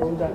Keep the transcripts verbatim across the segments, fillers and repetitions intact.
मौजूदा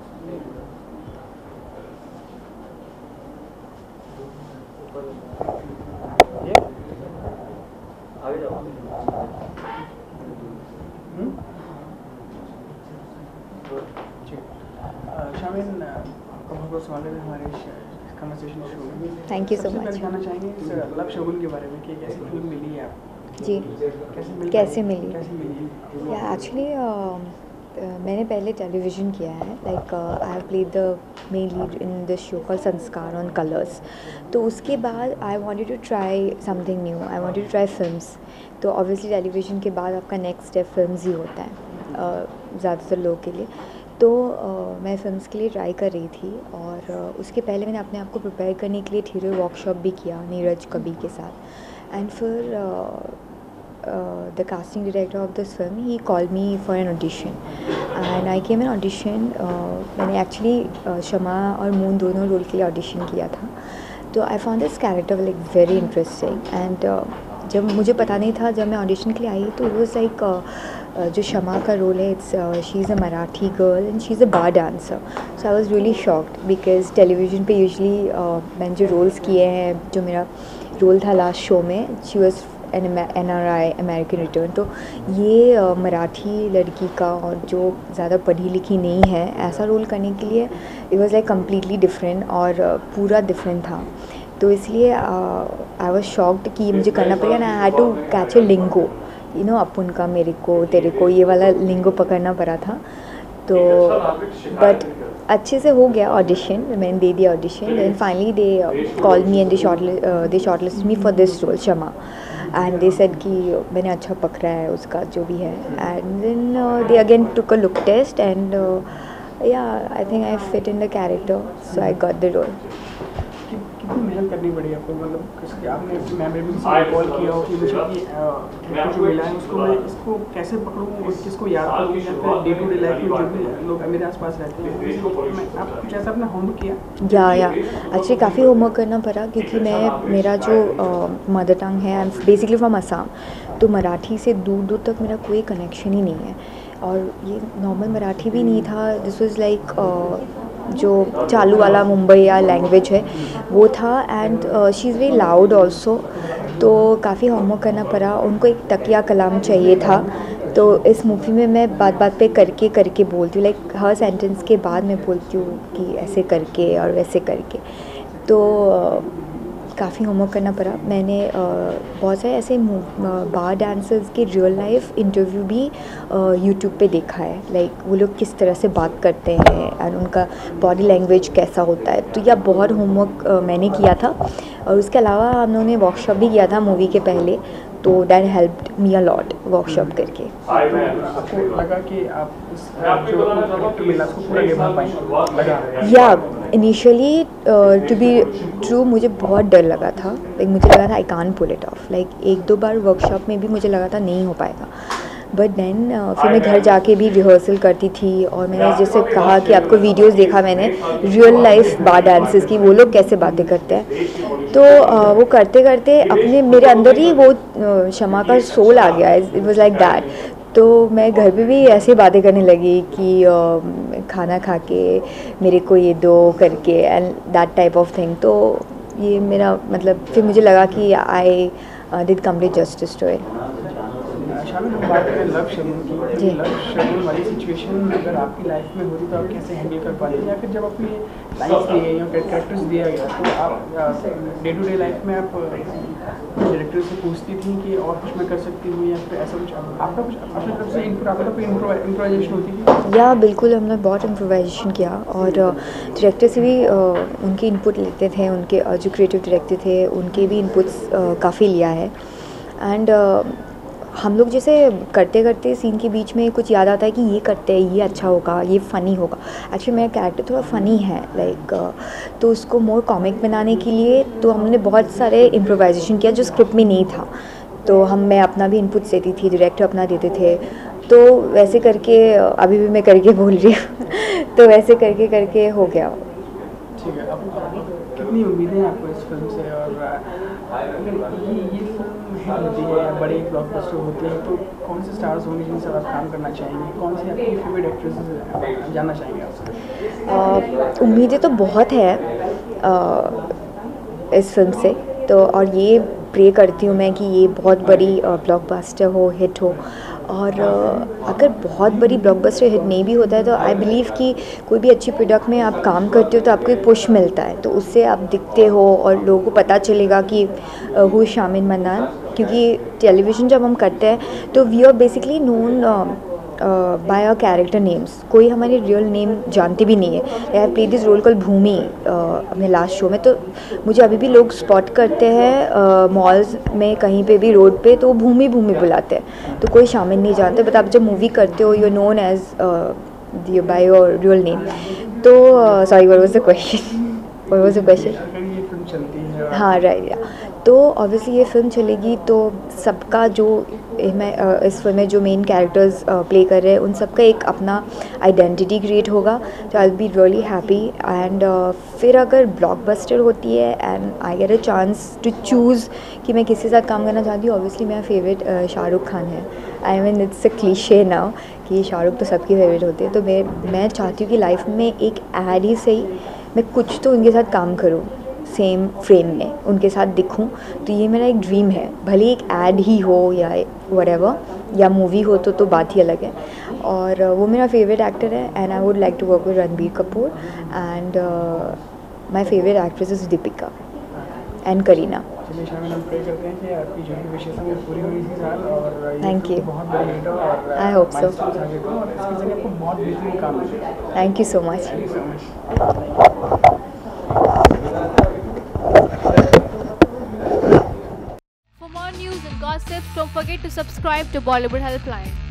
शामिल बहुत बहुत सवाल है हमारे कन्वर्सेशन शो में। Thank you so much. जानना चाहेंगे इस लव शगुन के बारे में कि कैसी फिल्म मिली है आपको? जी कैसे मिल कैसे मिली कैसे मिली? या एक्चुअली मैंने पहले टेलीविज़न किया है, like I have played the main lead in this show called Sanskar on Colors. तो उसके बाद I wanted to try something new, I wanted to try films. तो ऑब्वियसली टेलीविज़न के बाद आपका नेक्स्ट स्टेप फिल्म्स ही होता है uh, ज़्यादातर लोगों के लिए। तो uh, मैं फिल्म्स के लिए ट्राई कर रही थी और uh, उसके पहले मैंने अपने आप को प्रिपेयर करने के लिए थिएटर वर्कशॉप भी किया नीरज कबीर के साथ। एंड फिर the casting director of this film he called me for an audition and I came an audition. मैंने एक्चुअली शमा और मून दोनों रोल के लिए ऑडिशन किया था। तो I found this character like very interesting and जब मुझे पता नहीं था, जब मैं ऑडिशन के लिए आई तो इट वाज लाइक जो शमा का रोल है, it's she is a Marathi girl and she is a bar dancer. So I was really shocked because television पे यूजुअली मैंने जो रोल्स किए हैं, जो मेरा रोल था लास्ट शो में, she was an N R I American return. तो ये uh, मराठी लड़की का और जो ज़्यादा पढ़ी लिखी नहीं है, ऐसा रोल करने के लिए it was like completely different और uh, पूरा डिफरेंट था। तो इसलिए आई वाज शॉक्ड कि मुझे करना पड़ेगा ना। I had to catch a lingo, you know, अपन का, मेरे को, तेरे को, ये वाला लिंगो पकड़ना पड़ा था। तो बट अच्छे से हो गया ऑडिशन, मैंने दे दिया audition. Then finally they call me and they short they shortlist me for this role Shama and they said कि मैंने अच्छा पकड़ा है उसका जो भी है। And then they again took a look test and yeah I think I fit in the character, so I got the role. कितनी मेहनत करनी पड़ी आपको? मतलब किसके आपने मेमोरेबल से कॉल किया हो कि मुझे ये कैरेक्टर जो मिला है उसको मैं इसको कैसे पकड़ूँ और किसको याद करूँ, या फिर डे टू डे लाइफ में जो भी लोग मेरे आसपास रहते हैं मैं आप कुछ ऐसा अपना होमवर्क किया? या या एक्चुअली काफ़ी होमवर्क करना पड़ा क्योंकि मैं मेरा जो मदर टंग है, I am basically from Assam, तो मराठी से दूर दूर तक मेरा कोई कनेक्शन ही नहीं है। और ये नॉर्मल मराठी भी नहीं था, दिस वाज लाइक जो चालू वाला मुंबई या लैंग्वेज है वो था। And she is very loud also, तो काफ़ी होमवर्क करना पड़ा। उनको एक तकिया कलाम चाहिए था, तो इस मूवी में मैं बात बात पे करके करके बोलती हूँ, लाइक हर सेंटेंस के बाद मैं बोलती हूँ कि ऐसे करके और वैसे करके। तो काफ़ी होमवर्क करना पड़ा। मैंने बहुत सारे ऐसे बार डांसर्स के रियल लाइफ इंटरव्यू भी यूट्यूब पे देखा है, लाइक वो लोग किस तरह से बात करते हैं और उनका बॉडी लैंग्वेज कैसा होता है। तो यह बहुत होमवर्क मैंने किया था। और उसके अलावा हम लोगों ने वर्कशॉप भी किया था मूवी के पहले, तो that helped me a lot workshop करके। आपको लगा कि आप इस जो कैरेक्टर मिला उसको पूरा निभा पाएंगे? लगा या इनिशियली टू बी ट्रू मुझे बहुत डर लगा था, लाइक मुझे लगा था I can't pull it off. Like एक दो बार वर्कशॉप में भी मुझे लगा था नहीं हो पाएगा, बट देन फिर मैं घर जाके भी रिहर्सल करती थी। और मैंने जैसे कहा कि आपको वीडियोस देखा मैंने रियल लाइफ बार डांसर्स की, वो लोग कैसे बातें करते हैं। तो uh, वो करते करते अपने मेरे अंदर ही वो uh, शमा का सोल आ गया, इट वाज लाइक दैट। तो मैं घर पे भी ऐसी बातें करने लगी कि uh, खाना खा के मेरे को ये दो करके and that type of thing. तो ये मेरा मतलब फिर मुझे लगा कि I did complete justice to it. शामिल हम बात करें लव शगुन की, लव शगुन वाली सिचुएशन अगर आपकी लाइफ में होती तो आप कैसे हैंडल कर पाते, या फिर जब अपनी लाइफ दिए या कैरेक्टर्स दिया गया तो आप डे टू डे लाइफ में आप डायरेक्टर से पूछती थी कि और कुछ मैं कर सकती हूँ, या फिर ऐसा कुछ आपका कुछ अपनी तरफ से इनपुट, आपका कोई इम्प्रोवाइजेशन होती थी? या बिल्कुल, हमने बहुत इम्प्रोवाइजेशन किया और डायरेक्टर से भी उनके इनपुट लेते थे, उनके जो क्रिएटिव डायरेक्टर थे उनके भी इनपुट्स काफ़ी लिया है। एंड हम लोग जैसे करते करते सीन के बीच में कुछ याद आता है कि ये करते हैं, ये अच्छा होगा, ये फ़नी होगा। एक्चुअली मेरा कैरेक्टर थोड़ा फ़नी है, लाइक तो उसको मोर कॉमिक बनाने के लिए तो हमने बहुत सारे इम्प्रोवाइजेशन किया जो स्क्रिप्ट में नहीं था। तो हम मैं अपना भी इनपुट देती थी, डायरेक्टर अपना देते थे। तो वैसे करके अभी भी मैं करके बोल रही हूँ तो वैसे करके करके हो गया। ठीक है, अब कितनी उम्मीदें हैं आपको इस फिल्म से, और अगर ये ये फिल्म फिल्म होती है या बड़े ब्लॉकबस्टर होते हैं तो कौन से स्टार्स होंगे जिनके साथ आप काम करना चाहेंगे, कौन सी आपकी फेवरेट एक्ट्रेसेस जानना चाहेंगे आपसे? उम्मीदें तो बहुत है uh, इस फिल्म से, तो और ये प्रे करती हूँ मैं कि ये बहुत बड़ी ब्लॉकबस्टर हो, हिट हो। और अगर बहुत बड़ी ब्लॉकबस्टर हिट नहीं भी होता है तो आई बिलीव कि कोई भी अच्छी प्रोडक्ट में आप काम करते हो तो आपको एक पुश मिलता है, तो उससे आप दिखते हो और लोगों को पता चलेगा कि हु शामिन मन्नान। क्योंकि टेलीविज़न जब हम करते हैं तो we are basically known by our character names, कोई हमारे रियल नेम जानते भी नहीं है। I have played this role call Bhumi अपने लास्ट शो में, तो मुझे अभी भी लोग स्पॉट करते हैं मॉल्स में कहीं पे भी रोड पे तो भूमि भूमि बुलाते हैं, तो कोई शामिल नहीं जानते। बट आप जब मूवी करते हो you are known as by your real name. तो sorry what was the question what was the question हाँ राइट। तो ऑब्वियसली ये फिल्म चलेगी तो सबका जो मैं इस फिल्म में जो मेन कैरेक्टर्स प्ले कर रहे हैं उन सबका एक अपना आइडेंटिटी क्रिएट होगा, तो I will be really happy. And फिर अगर ब्लॉकबस्टर होती है and I get a chance to choose कि मैं किसी के साथ काम करना चाहती हूँ, ऑब्वियसली मेरा फेवरेट शाहरुख खान है। I mean it's a cliche now कि शाहरुख तो सबकी फेवरेट होती है, तो मैं मैं चाहती हूँ कि लाइफ में एक ऐड ही सही मैं कुछ तो उनके साथ काम करूँ, सेम फ्रेम में उनके साथ दिखूं, तो ये मेरा एक ड्रीम है। भले एक ऐड ही हो या व्हाटएवर या मूवी हो तो तो बात ही अलग है। और वो मेरा फेवरेट एक्टर है and I would like to work with Ranbir Kapoor and my favourite actress is Deepika and Kareena. Thank you, I hope so. Thank you so much. For more news and gossip, don't forget to subscribe to Bollywood Helpline.